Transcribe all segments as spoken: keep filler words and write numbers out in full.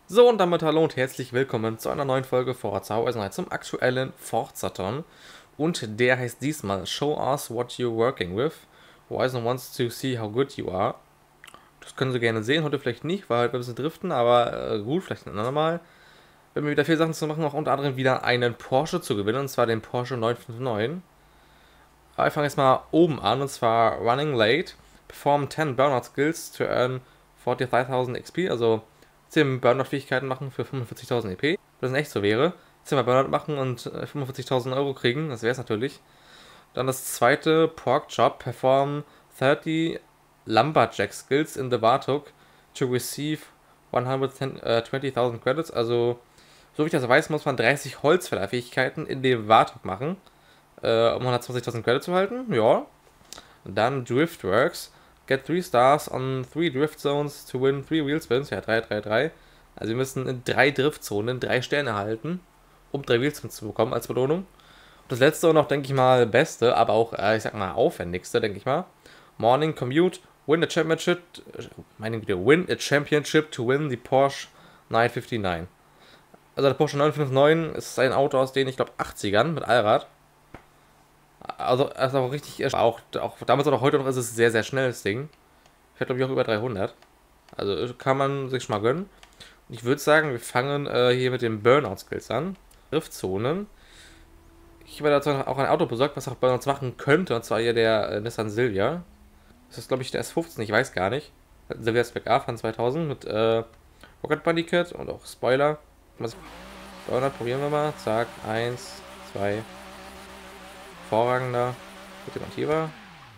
So, und damit hallo und herzlich willkommen zu einer neuen Folge Forza Horizon zum aktuellen Forzathon. Und der heißt diesmal Show us what you're working with. Horizon wants to see how good you are. Das können Sie gerne sehen, heute vielleicht nicht, weil wir ein bisschen driften, aber äh, gut, vielleicht ein andermal. Wir haben wieder viele Sachen zu machen, auch unter anderem wieder einen Porsche zu gewinnen, und zwar den Porsche neun fünf neun. Aber ich fange jetzt mal oben an, und zwar Running Late. Perform ten Burnout Skills to earn forty-five thousand X P, also zehn Burnout-Fähigkeiten machen für fünfundvierzigtausend E P. Wenn das in echt so wäre, zehn mal Burnout machen und fünfundvierzigtausend Euro kriegen, das wäre es natürlich. Dann das zweite, Pork Chop, perform thirty Lumberjack Skills in the Warthog to receive one hundred twenty thousand Credits. Also, so wie ich das weiß, muss man dreißig Holzfäller-Fähigkeiten in dem Warthog machen, äh, um hundertzwanzigtausend Credits zu halten. Ja. Dann Driftworks. Get three stars on three drift zones to win three wheel spins. Ja, drei, drei, drei. Also wir müssen in drei Driftzonen drei Sterne halten, um drei Wheelspins zu bekommen als Belohnung. Und das letzte und noch, denke ich mal, beste, aber auch, äh, ich sag mal, aufwendigste, denke ich mal. Morning Commute. Win a Championship. Meine Güte, win a Championship to win the Porsche neun fünfundneunzig. Also der Porsche neun fünf neun ist ein Auto aus den, ich glaube, achtzigern mit Allrad. Also, also auch richtig, auch, auch damals oder heute noch ist es sehr, sehr schnell, das Ding. Ich glaube ich auch über dreihundert. Also kann man sich schon mal gönnen. Und ich würde sagen, wir fangen äh, hier mit den Burnout-Skills an. Driftzonen. Ich habe dazu auch ein Auto besorgt, was auch Burnouts machen könnte. Und zwar hier der äh, Nissan Silvia. Das ist, glaube ich, der S fünfzehn, ich weiß gar nicht. Silvia Spec A von zweitausend mit äh, Rocket Bunny Kit und auch Spoiler. Burnout probieren wir mal. Zack, eins, zwei. Vorrangender. Motiver.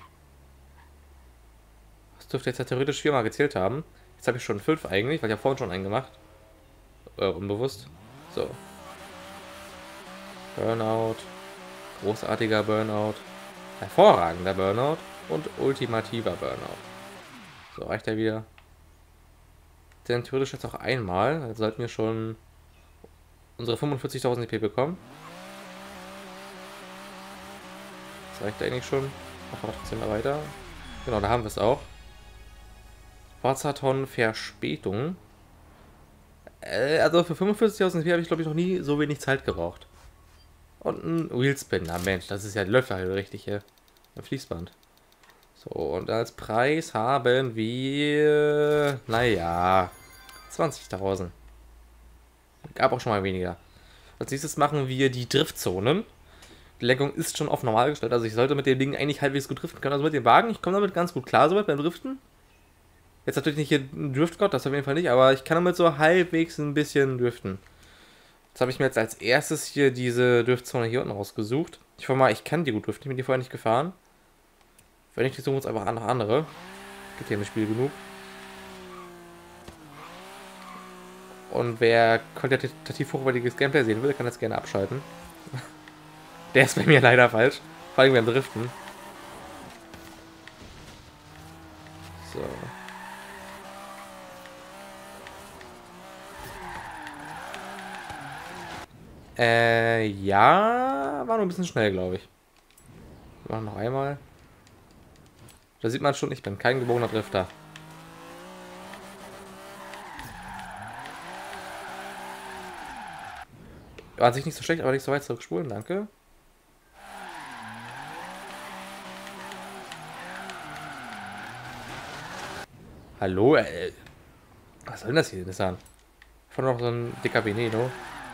Das dürfte jetzt ja theoretisch viermal gezählt haben. Jetzt habe ich schon fünf eigentlich, weil ich habe vorhin schon einen gemacht. Äh, unbewusst. So. Burnout. Großartiger Burnout. Hervorragender Burnout. Und ultimativer Burnout. So, reicht er wieder. Denn theoretisch jetzt auch einmal. Dann sollten wir schon unsere fünfundvierzigtausend E P bekommen. Das reicht eigentlich schon. Machen wir trotzdem mal weiter. Genau, da haben wir es auch. Forzathon Verspätung. Äh, also für fünfundvierzigtausend E P habe ich, glaube ich, noch nie so wenig Zeit gebraucht. Und ein Wheelspin. Na Mensch, das ist ja der Löffel halt richtig hier. Ein Fließband. So, und als Preis haben wir, naja, zwanzigtausend. Gab auch schon mal weniger. Als nächstes machen wir die Driftzonen. Die Lenkung ist schon auf normal gestellt, also ich sollte mit dem Ding eigentlich halbwegs gut driften können. Also mit dem Wagen, ich komme damit ganz gut klar soweit beim Driften. Jetzt natürlich nicht hier ein Driftgott, das auf jeden Fall nicht, aber ich kann damit so halbwegs ein bisschen driften. Jetzt habe ich mir jetzt als erstes hier diese Driftzone hier unten rausgesucht. Ich hoffe mal, ich kann die gut driften, ich bin die vorher nicht gefahren. Wenn nicht, suchen wir uns einfach noch andere. Gibt hier im Spiel genug. Und wer qualitativ hochwertiges Gameplay sehen will, kann das gerne abschalten. Der ist bei mir leider falsch. Vor allem beim Driften. So. Äh, ja, war nur ein bisschen schnell, glaube ich. Wir machen noch einmal. Da sieht man schon, ich bin kein geborener Drifter. War an sich nicht so schlecht, aber nicht so weit zurückspulen, danke. Hallo, äh, was soll denn das hier, Nissan? Von noch so ein dicker Veneno.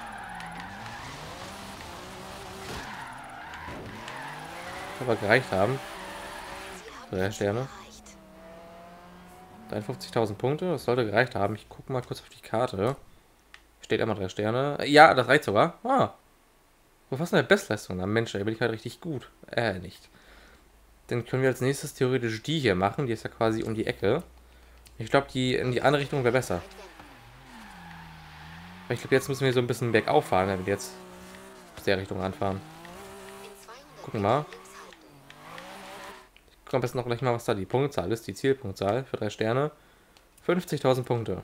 Aber gereicht haben. Drei Sterne. dreiundfünfzigtausend Punkte, das sollte gereicht haben. Ich gucke mal kurz auf die Karte. Steht immer drei Sterne. Ja, das reicht sogar. Ah. Was ist denn der Bestleistung? Na Mensch, da bin ich halt richtig gut. Äh, nicht. Dann können wir als nächstes theoretisch die hier machen. Die ist ja quasi um die Ecke. Ich glaube, die in die andere Richtung wäre besser. Aber ich glaube, jetzt müssen wir so ein bisschen bergauf fahren, wenn wir jetzt aus der Richtung anfahren. Gucken wir mal. Ich gucke am besten noch gleich mal, was da die Punktzahl ist. Die Zielpunktzahl für drei Sterne. fünfzigtausend Punkte.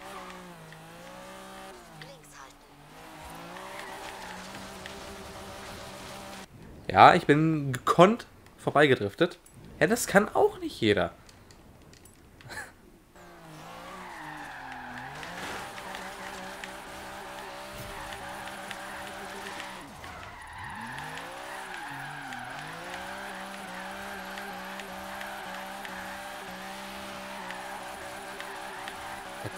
Ja, ich bin gekonnt vorbeigedriftet. Ja, das kann auch nicht jeder.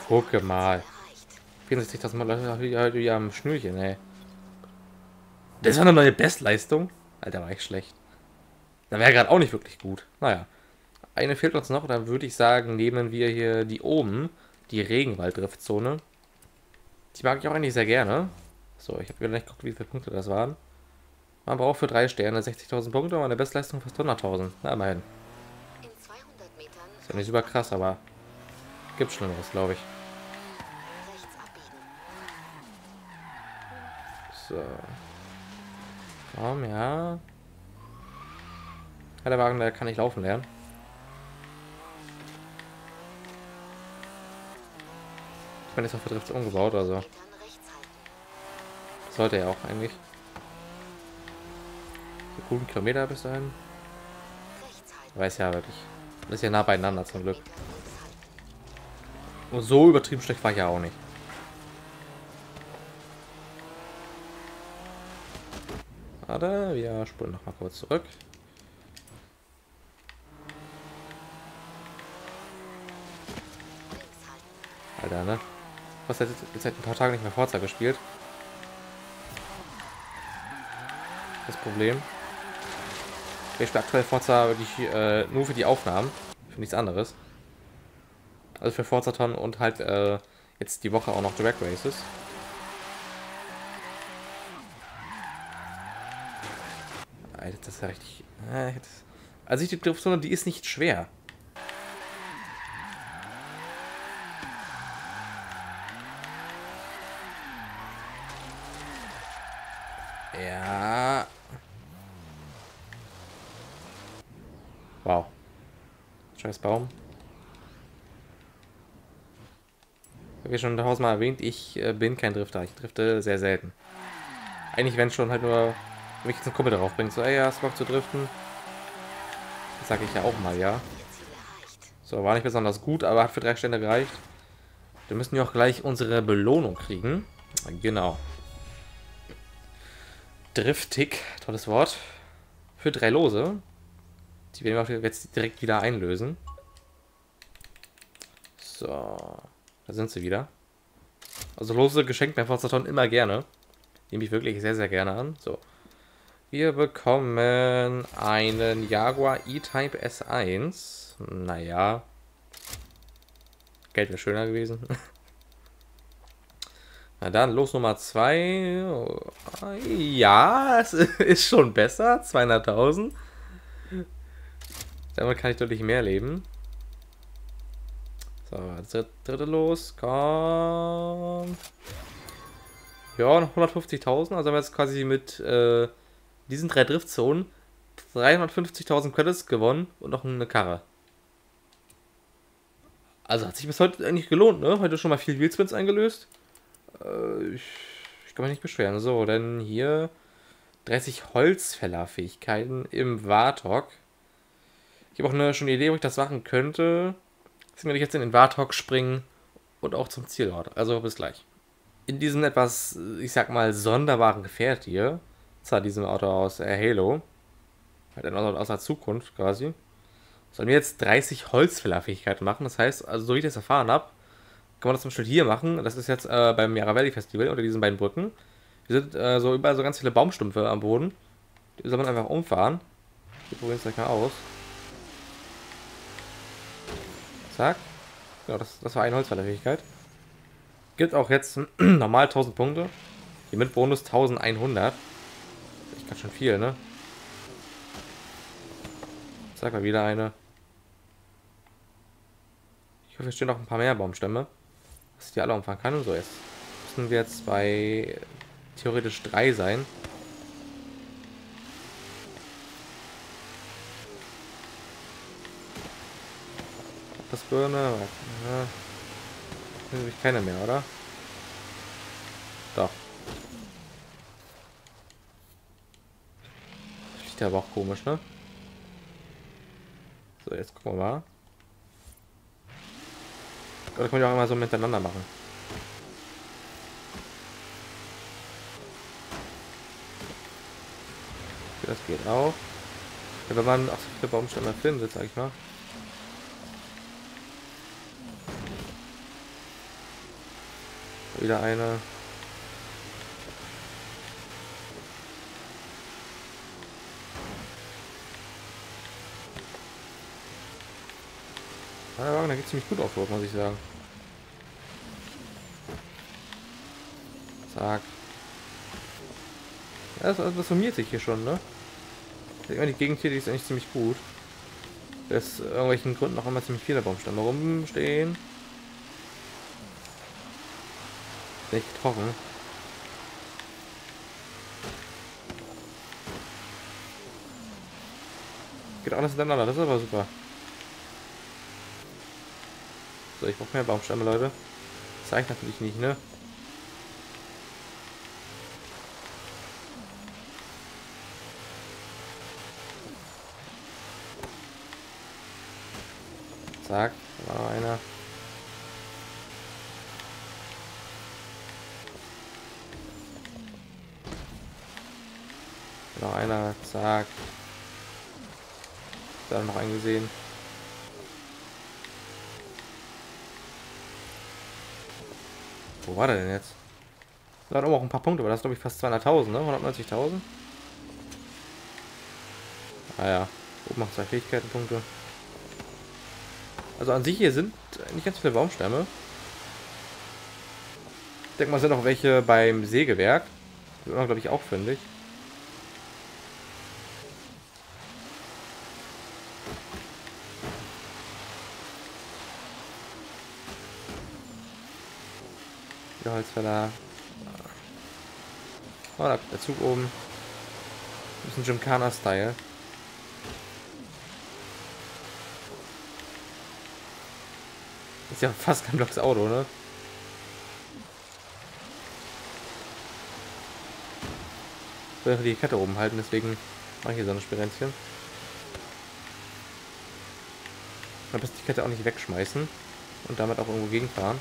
Gucke mal. vierundsechzigtausend Leute wie, wie am Schnürchen, ey. Das ist eine neue Bestleistung. Alter, war ich schlecht. Da wäre gerade auch nicht wirklich gut. Naja. Eine fehlt uns noch. Dann würde ich sagen, nehmen wir hier die oben. Die Regenwald-Driftzone. Die mag ich auch eigentlich sehr gerne. So, ich habe wieder nicht geguckt, wie viele Punkte das waren. Man braucht für drei Sterne sechzigtausend Punkte und eine Bestleistung fast hunderttausend. Na, immerhin. Ist ja nicht super krass, aber gibt Schlimmeres, glaube ich. So. Komm, ja. Ja, der Wagen, der kann nicht laufen lernen. Ich bin jetzt auf der Drift umgebaut, also. Sollte er auch eigentlich. So guten Kilometer bis dahin. Weiß ja wirklich. Das ist ja nah beieinander zum Glück. Und so übertrieben schlecht war ich ja auch nicht. Warte, wir spulen noch mal kurz zurück. Alter, ne? Was hat jetzt seit ein paar Tagen nicht mehr Forza gespielt? Das Problem. Ich spiele aktuell Forza wirklich äh, nur für die Aufnahmen, für nichts anderes. Also für Forzaton und halt äh, jetzt die Woche auch noch Drag Races. Alter, das ist ja richtig. Äh, also ich die Driftzone, die ist nicht schwer. Ja. Wow. Scheiß Baum. Ich habe ja schon tausendmal erwähnt, ich äh, bin kein Drifter. Ich drifte sehr selten. Eigentlich, wenn schon halt nur, wenn ich jetzt einen Kumpel darauf bringt, so, ey, ja, hast du Bock zu driften? Das sage ich ja auch mal, ja. So, war nicht besonders gut, aber hat für drei Stände gereicht. Wir müssen ja auch gleich unsere Belohnung kriegen. Genau. Driftig, tolles Wort. Für drei Lose. Die werden wir jetzt direkt wieder einlösen. So. Da sind sie wieder. Also Lose geschenkt bei Forzaton immer gerne. Nehme ich wirklich sehr, sehr gerne an. So. Wir bekommen einen Jaguar E-Type S eins. Naja. Geld wäre schöner gewesen. Na dann, los Nummer zwei. Ja, es ist schon besser. zweihunderttausend. Damit kann ich deutlich mehr leben. So, dritte los. Komm. Ja, noch hundertfünfzigtausend. Also haben wir jetzt quasi mit äh, diesen drei Driftzonen dreihundertfünfzigtausend Credits gewonnen und noch eine Karre. Also hat sich bis heute eigentlich gelohnt, ne? Heute schon mal viel Wheelspins eingelöst. Äh, ich, ich kann mich nicht beschweren. So, denn hier dreißig Holzfällerfähigkeiten im Warthog. Ich habe auch eine, schon eine Idee, wo ich das machen könnte. Deswegen werde ich jetzt in den Warthog springen und auch zum Zielort. Also bis gleich. In diesem etwas, ich sag mal, sonderbaren Gefährt hier, zwar diesem Auto aus äh, Halo, halt ein Auto aus der Zukunft quasi, sollen wir jetzt dreißig Holzfällerfähigkeiten machen. Das heißt, also so wie ich das erfahren habe, kann man das zum Beispiel hier machen. Das ist jetzt äh, beim Yara Valley Festival unter diesen beiden Brücken. Hier sind äh, so überall so ganz viele Baumstümpfe am Boden. Die soll man einfach umfahren. Wir probieren es gleich mal aus. Zack. Ja, das, das war eine Holzfällerfähigkeit. Gibt auch jetzt normal tausend Punkte. Hier mit Bonus eintausendeinhundert. Ich kann schon viel, ne? Zack, mal wieder eine. Ich hoffe, hier stehen noch ein paar mehr Baumstämme. Dass ich die alle umfahren kann. So, jetzt müssen wir jetzt bei theoretisch drei sein. Das Birne. Ja. Nämlich keine mehr, oder? Doch. Das riecht aber auch komisch, ne? So, jetzt gucken wir mal. Das können wir auch immer so miteinander machen. Okay, das geht auch. Ja, wenn man auch so viele Baumstämme findet, sag ich mal. Wieder eine. Ja, der Wagen, der geht ziemlich gut auf, muss ich sagen. Zack. Ja, das, das summiert sich hier schon, ne? Die Gegend hier, die ist eigentlich ziemlich gut. Da ist irgendwelchen Gründen auch immer ziemlich viele Baumstämme rumstehen. Nicht getroffen. Geht alles miteinander, das ist aber super. So, ich brauche mehr Baumstämme, Leute. Das zeigt natürlich nicht, ne? Zack, da war noch einer. Noch einer, zack. Da noch einen gesehen. Wo war der denn jetzt? Da hat auch ein paar Punkte, aber das ist glaube ich fast zweihunderttausend, ne? hundertneunzigtausend. Ah ja, oben macht zwei Fähigkeitenpunkte. Also an sich hier sind nicht ganz viele Baumstämme. Ich denke mal, es sind auch welche beim Sägewerk. Das wird man glaube ich auch fündig. Der Holzfäller. Oh, da kommt der Zug oben. Das ist ein Gymkhana-Style. Ist ja fast kein Blocks Auto, ne? Ich will die Kette oben halten, deswegen mache ich hier so ein Spirenzchen. Ich muss die Kette auch nicht wegschmeißen und damit auch irgendwo gegenfahren.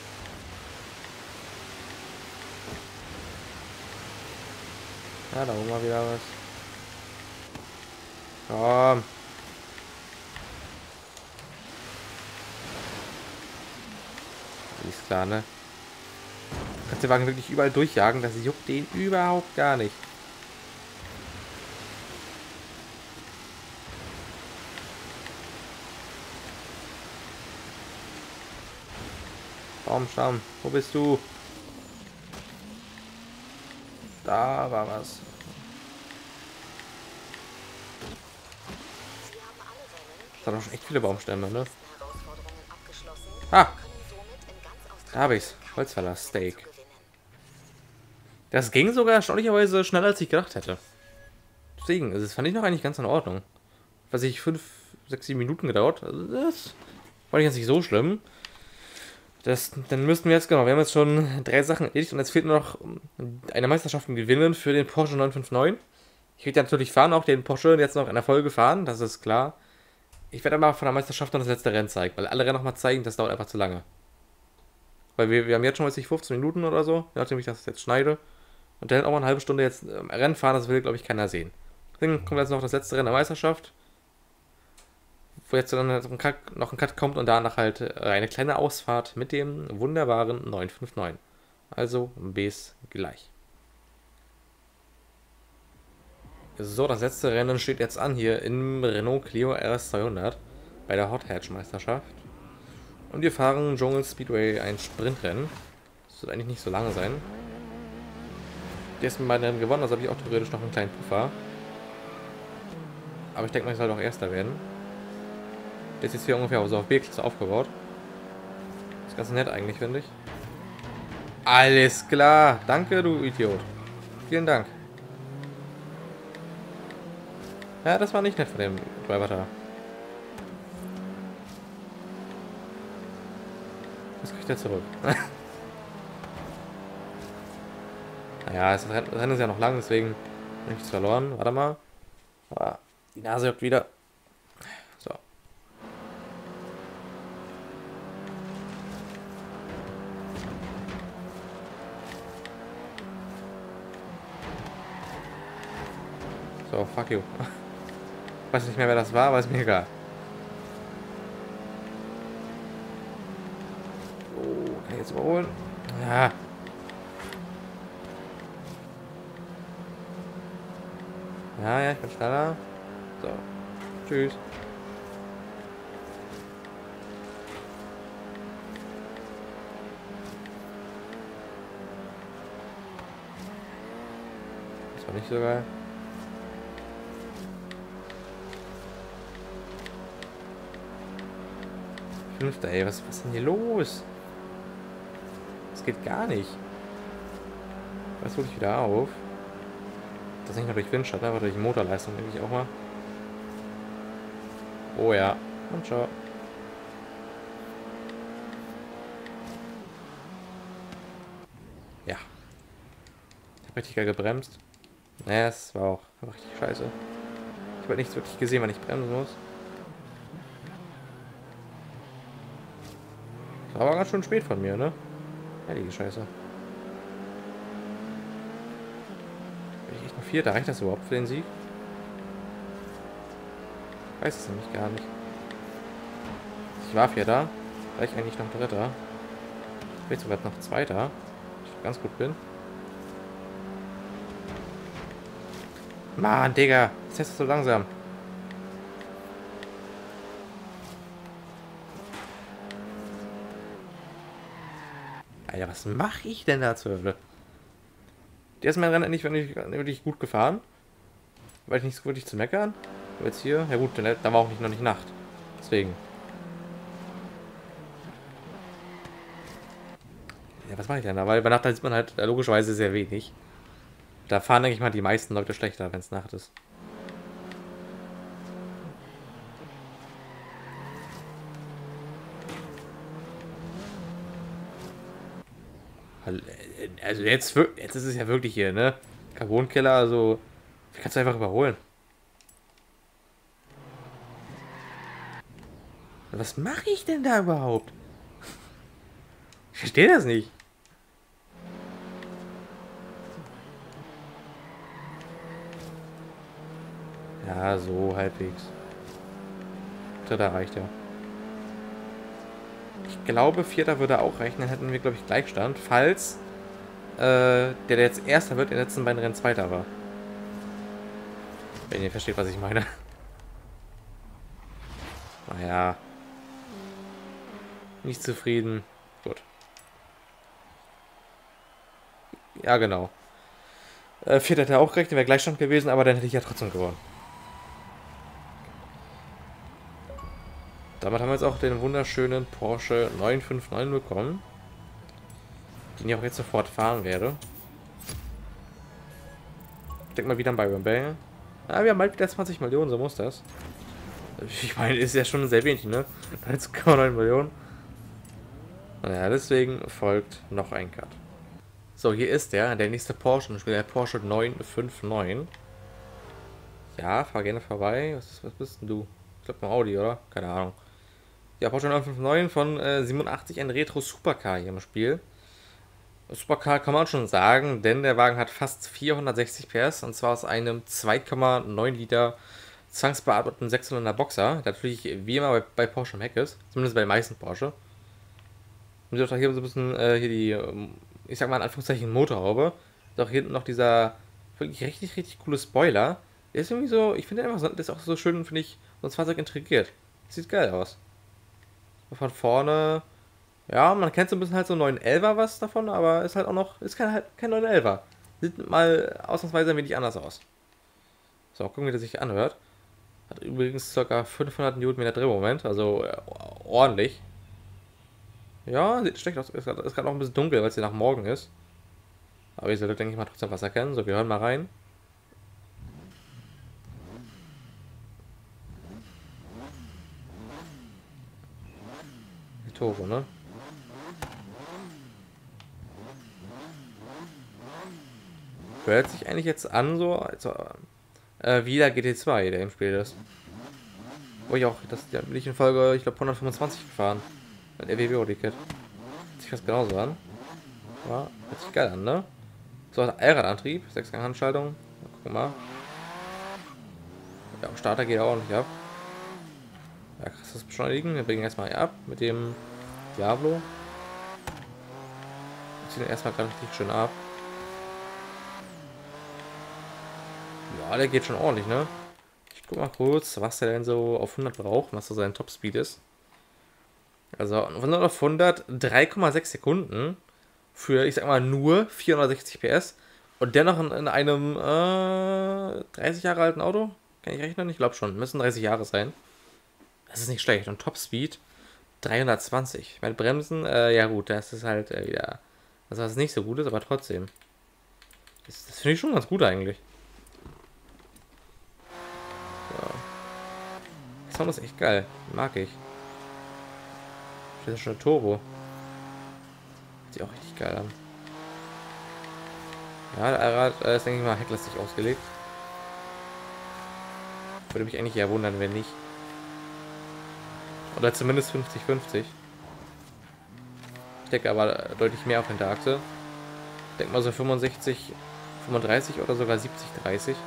Ja, da oben mal wieder was. Komm. Ist klar, ne? Du kannst den Wagen wirklich überall durchjagen, das juckt den überhaupt gar nicht. Baumstamm, wo bist du? Da war was. Das hat doch schon echt viele Baumstämme, ne? Ah! Da habe ich's. Holzfäller Steak. Das ging sogar erstaunlicherweise schneller, als ich gedacht hätte. Deswegen, also das fand ich noch eigentlich ganz in Ordnung. Was ich fünf, sechs, sieben Minuten gedauert. Also das fand ich jetzt nicht so schlimm. Das, dann müssten wir jetzt, genau, wir haben jetzt schon drei Sachen erledigt und jetzt fehlt nur noch eine Meisterschaft gewinnen für den Porsche neun fünf neun. Ich werde ja natürlich fahren, auch den Porsche jetzt noch in der Folge fahren, das ist klar. Ich werde aber von der Meisterschaft noch das letzte Rennen zeigen, weil alle Rennen nochmal zeigen, das dauert einfach zu lange. Weil wir, wir haben jetzt schon, weiß ich, fünfzehn Minuten oder so, nachdem ich das jetzt schneide. Und dann auch mal eine halbe Stunde jetzt ähm, Rennen fahren, das will, glaube ich, keiner sehen. Deswegen kommt jetzt noch das letzte Rennen der Meisterschaft. Wo jetzt dann noch ein Cut, noch ein Cut kommt und danach halt eine kleine Ausfahrt mit dem wunderbaren neun fünf neun. Also bis gleich. So, das letzte Rennen steht jetzt an hier im Renault Clio R S zweihundert bei der Hot Hatch Meisterschaft. Und wir fahren Dschungel Speedway ein Sprintrennen. Das wird eigentlich nicht so lange sein. Der ist mit meinen Rennen gewonnen, also habe ich auch theoretisch noch einen kleinen Puffer. Aber ich denke mal, ich soll doch Erster werden. Der ist jetzt hier ungefähr so auf B-Klasse aufgebaut. Das ist ganz nett eigentlich, finde ich. Alles klar. Danke, du Idiot. Vielen Dank. Ja, das war nicht nett von dem Driver da. Was kriegt er zurück? Naja, das Rennen ist ja noch lang, deswegen habe ich nichts verloren. Warte mal. Aber die Nase juckt wieder. So. So, fuck you. Ich weiß nicht mehr, wer das war, aber ist mir egal. Oh, kann ich jetzt überholen? Ja. Ja, ja, ich bin schneller. So. Tschüss. Das war nicht so geil. Fünfter, ey, was, was ist denn hier los? Das geht gar nicht. Was hole ich wieder auf? Das nicht nur durch Windschatten, aber durch Motorleistung, denke ich auch mal. Oh ja. Und ciao. Ja. Ich habe richtig geil gebremst. Naja, es war auch richtig scheiße. Ich habe nichts wirklich gesehen, wann ich bremsen muss. Das war aber ganz schön spät von mir, ne? Heilige Scheiße. Bin ich echt noch Vierter? Reicht das überhaupt für den Sieg? Ich weiß es nämlich gar nicht. Ich war Vierter. War ich eigentlich noch Dritter? Ich bin sogar noch Zweiter. Ich ganz gut bin. Mann, Digga. Das ist so langsam. Alter, was mache ich denn da zur Hölle? Der ist mein Rennen endlich wirklich, wirklich gut gefahren. Weil ich nicht so wirklich zu meckern. Aber jetzt hier, ja gut, da war auch nicht, noch nicht Nacht. Deswegen. Ja, was mache ich denn da? Weil bei Nacht sieht man halt logischerweise sehr wenig. Da fahren, denke ich mal, die meisten Leute schlechter, wenn es Nacht ist. Also jetzt, jetzt ist es ja wirklich hier, ne? Carbonkiller, also kannst du einfach überholen. Was mache ich denn da überhaupt? Ich verstehe das nicht. Ja, so halbwegs. Dritter reicht ja. Ich glaube, Vierter würde auch reichen. Dann hätten wir, glaube ich, Gleichstand. Falls äh, der, der jetzt Erster wird, in den letzten beiden Rennen Zweiter war. Wenn ihr versteht, was ich meine. Naja. Nicht zufrieden. Gut. Ja, genau. Äh, Vierter hätte auch gerecht, wäre Gleichstand gewesen, aber dann hätte ich ja trotzdem gewonnen. Damit haben wir jetzt auch den wunderschönen Porsche neun fünf neun bekommen. Den ich auch jetzt sofort fahren werde. Ich denke mal wieder bei Byron. Ah, wir haben bald wieder zwanzig Millionen, so muss das. Ich meine, ist ja schon sehr wenig, ne? eins Komma neun Millionen. Naja, deswegen folgt noch ein Cut. So, hier ist der, der nächste Porsche, der Porsche neun fünf neun. Ja, fahr gerne vorbei. Was, was bist denn du? Ich glaube, ein Audi, oder? Keine Ahnung. Ja, Porsche neun fünf neun von äh, siebenundachtzig, ein Retro Supercar hier im Spiel. Supercar kann man schon sagen, denn der Wagen hat fast vierhundertsechzig P S und zwar aus einem zwei Komma neun Liter zwangsbeatmeten sechszylinder Boxer, der natürlich wie immer bei, bei Porsche im Heck ist, zumindest bei den meisten Porsche. Und hier so ein bisschen äh, hier die, ich sag mal in Anführungszeichen Motorhaube. Doch hier hinten noch dieser wirklich richtig, richtig coole Spoiler. Der ist irgendwie so, ich finde einfach, so, der ist auch so schön, finde ich, so ein Fahrzeug integriert. Sieht geil aus. Von vorne, ja, man kennt so ein bisschen halt so neun elfer was davon, aber ist halt auch noch, ist kein, halt kein neun elfer. Sieht mal ausnahmsweise ein wenig anders aus. So, gucken, wie das sich anhört. Hat übrigens ca. fünfhundert Newtonmeter Drehmoment, also äh, ordentlich. Ja, sieht schlecht aus. Ist gerade noch ein bisschen dunkel, weil es hier nach morgen ist. Aber ihr solltet, denke ich mal, trotzdem was erkennen. So, wir hören mal rein. Die Tore, ne? Hört sich eigentlich jetzt an, so, also, äh, wie der G T zwei, der im Spiel ist. Wo ich auch, das da bin ich in Folge, ich glaube, hundertfünfundzwanzig gefahren. Ein R W B-Ticket. Hört sich fast genauso an. Ja, hört sich geil an, ne? So, Allradantrieb, Sechsgang-Handschaltung. Guck mal. Ja, Starter geht auch nicht ab. Ja, krasses Beschleunigen. Wir bringen erstmal ab mit dem Diablo. Wir ziehen erstmal gerade richtig schön ab. Ja, der geht schon ordentlich, ne? Ich guck mal kurz, was der denn so auf hundert braucht, was so sein Topspeed ist. Also von hundert auf hundert, drei Komma sechs Sekunden für, ich sag mal, nur vierhundertsechzig P S und dennoch in, in einem äh, dreißig Jahre alten Auto. Kann ich rechnen? Ich glaube schon. Müssen dreißig Jahre sein. Das ist nicht schlecht. Und Topspeed dreihundertzwanzig. Mit Bremsen, äh, ja gut, das ist halt äh, wieder, also was nicht so gut ist, aber trotzdem. Das, das finde ich schon ganz gut eigentlich. So. Der Sound ist echt geil. Mag ich. Das ist schon ein Turbo. Sieht auch richtig geil an. Ja, der Allrad äh, ist, denke ich mal, hecklastig ausgelegt. Würde mich eigentlich eher wundern, wenn nicht. Oder zumindest fünfzig fünfzig. Ich denke aber deutlich mehr auf Hinterachse. Ich denke mal so fünfundsechzig fünfunddreißig oder sogar siebzig dreißig.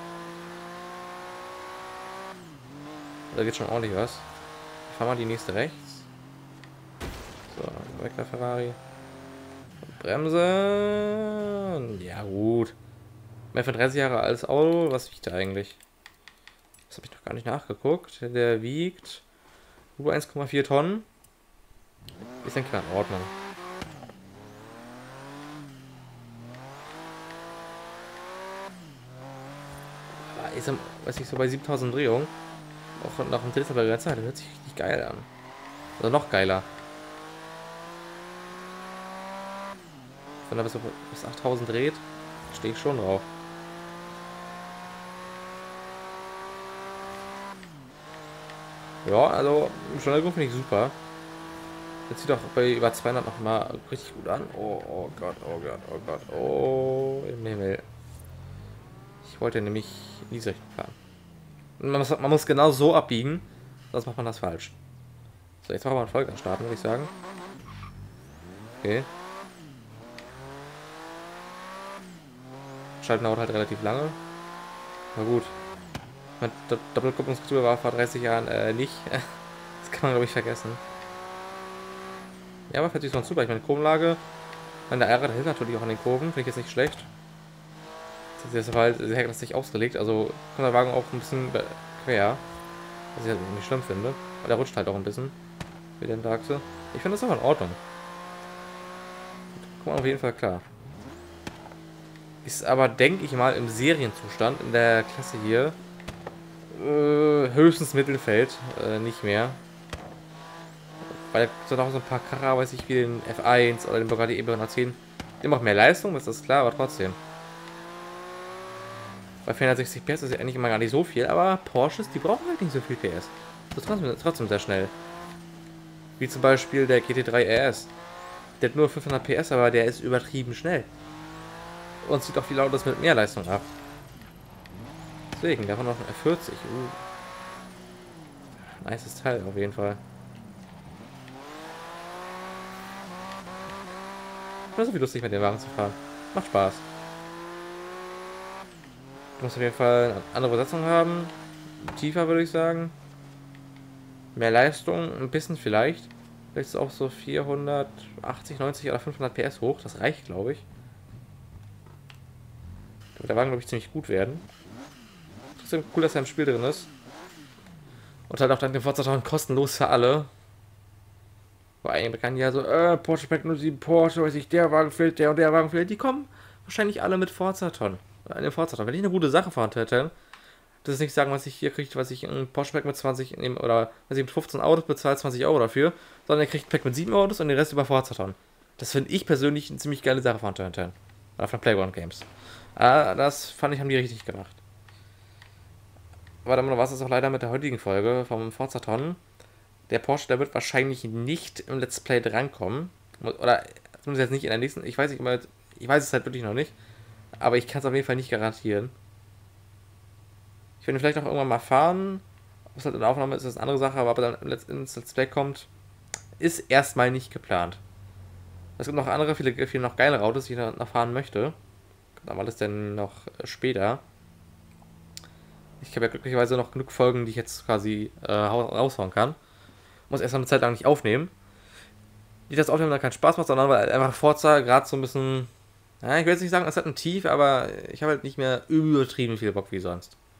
Da geht schon ordentlich was. Fahren wir die nächste rechts. So, weg der Ferrari. Bremsen. Ja gut. Mehr für dreißig Jahre altes Auto. Was wiegt der eigentlich? Das habe ich noch gar nicht nachgeguckt. Der wiegt über eins Komma vier Tonnen. Ist denke ich in Ordnung. Ist, weiß ich, so bei siebentausend Umdrehungen. Auch nach dem Drittel der Zeit. Das hört sich richtig geil an. Also noch geiler. Wenn er bis, bis achttausend dreht, stehe ich schon drauf. Ja, also Beschleunigung finde ich super. Jetzt sieht auch bei über zweihundert noch mal richtig gut an. Oh, oh Gott, oh Gott, oh Gott, oh im Himmel. Ich wollte nämlich nie solchen fahren. Man muss, man muss genau so abbiegen, sonst macht man das falsch. So, jetzt machen wir einen Vollgas starten, würde ich sagen. Okay. Schalten dauert halt relativ lange. Na gut. Mit Doppelkupplungsgetriebe war vor dreißig Jahren äh, nicht. Das kann man, glaube ich, vergessen. Ja, aber fährt sich sonst super. Ich meine, Kurvenlage. Meine, der Allrad hält natürlich auch an den Kurven. Finde ich jetzt nicht schlecht. Das ist halt sehr klassisch ausgelegt. Also kommt der Wagen auch ein bisschen quer. Was ich halt nicht schlimm finde. Aber der rutscht halt auch ein bisschen. Wie der Achse. Ich finde das aber in Ordnung. Kommt man auf jeden Fall klar. Ist aber, denke ich mal, im Serienzustand in der Klasse hier äh, höchstens Mittelfeld, äh, nicht mehr. Weil da noch so ein paar Karrer, weiß ich, wie den F eins oder den Bugatti E dreihundertzehn. Die macht mehr Leistung, ist das klar, aber trotzdem. Bei vierhundertsechzig P S ist ja eigentlich immer gar nicht so viel, aber Porsches, die brauchen halt nicht so viel P S. Das ist trotzdem, trotzdem sehr schnell. Wie zum Beispiel der G T drei R S. Der hat nur fünfhundert P S, aber der ist übertrieben schnell. Und sieht auch viel Autos mit mehr Leistung ab. Deswegen, davon noch ein F vierzig. Uh. Nices Teil auf jeden Fall. Das ist wie lustig mit dem Wagen zu fahren. Macht Spaß. Du musst auf jeden Fall eine andere Besetzung haben. Tiefer würde ich sagen. Mehr Leistung, ein bisschen vielleicht. Vielleicht ist es auch so vierhundertachtzig, neunzig oder fünfhundert P S hoch. Das reicht, glaube ich. Da wird der Wagen, glaube ich, ziemlich gut werden. Trotzdem cool, dass er im Spiel drin ist. Und halt auch dank dem Forza kostenlos für alle. Vor allem bekannt ja so, äh, Porsche Pack null sieben, Porsche, weiß ich, der Wagen fehlt, der und der Wagen fehlt. Die kommen wahrscheinlich alle mit Forza-Ton. Eine Forza-Ton. Wenn ich eine gute Sache fahren hätte, das ist nicht sagen, was ich hier kriege, was ich ein Porsche Pack mit zwanzig nehmen oder was ich mit fünfzehn Autos bezahlt zwanzig Euro dafür, sondern er kriegt ein Pack mit sieben Autos und den Rest über Forza-Ton. Das finde ich persönlich eine ziemlich geile Sache von Turnitin. Oder von Playground Games. Ah, das fand ich, haben die richtig gemacht. Aber dann war es das auch leider mit der heutigen Folge vom Forza-Ton. Der Porsche, der wird wahrscheinlich nicht im Let's Play drankommen. Oder zumindest jetzt nicht in der nächsten. Ich weiß nicht immer, ich weiß es halt wirklich noch nicht. Aber ich kann es auf jeden Fall nicht garantieren. Ich werde vielleicht auch irgendwann mal fahren. Ob es halt in der Aufnahme ist, ist eine andere Sache. Aber ob er dann ins Let's Play kommt, ist erstmal nicht geplant. Es gibt noch andere, viele, viele noch geilere Autos, die ich noch fahren möchte. Aber alles dann noch später. Ich habe ja glücklicherweise noch genug Folgen, die ich jetzt quasi äh, raushauen kann. Muss erst mal eine Zeit lang nicht aufnehmen. Nicht, dass Aufnehmen dann keinen Spaß macht, sondern weil einfach Forza gerade so ein bisschen. Ja, ich will jetzt nicht sagen, es hat ein Tief, aber ich habe halt nicht mehr übertrieben viel Bock wie sonst.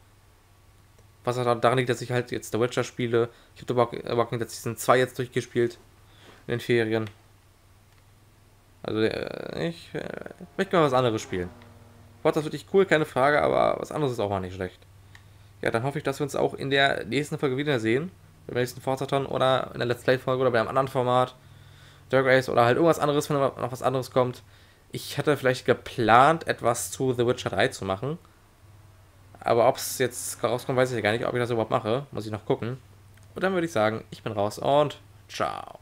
Was auch daran liegt, dass ich halt jetzt The Witcher spiele. Ich habe The Walking Dead Season zwei jetzt durchgespielt. In den Ferien. Also äh, ich äh, möchte mal was anderes spielen. Forza ist wirklich cool, keine Frage, aber was anderes ist auch mal nicht schlecht. Ja, dann hoffe ich, dass wir uns auch in der nächsten Folge wiedersehen. Beim nächsten Forzathon oder in der Let's Play-Folge oder bei einem anderen Format. Drag Race oder halt irgendwas anderes, wenn noch was anderes kommt. Ich hatte vielleicht geplant, etwas zu The Witcher drei zu machen. Aber ob es jetzt rauskommt, weiß ich ja gar nicht. Ob ich das überhaupt mache, muss ich noch gucken. Und dann würde ich sagen, ich bin raus und ciao.